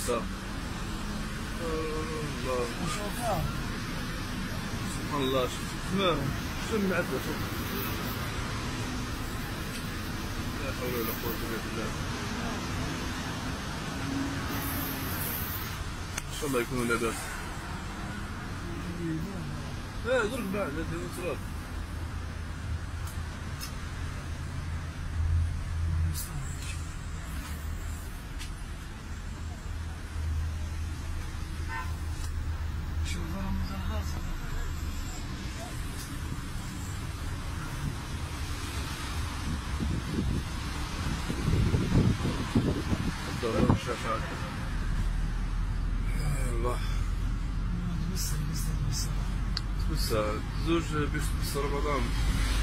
لسه. الله سبحان الله. شوف المعدة، شوف. لا حول ولا قوة إلا بالله. إن شاء الله يكونوا لاباس. لا درك بعد لا ديروا تراب. شوف رمضان حاصل. الضرر الشفاعة. الله. بس بس زوج باش رمضان.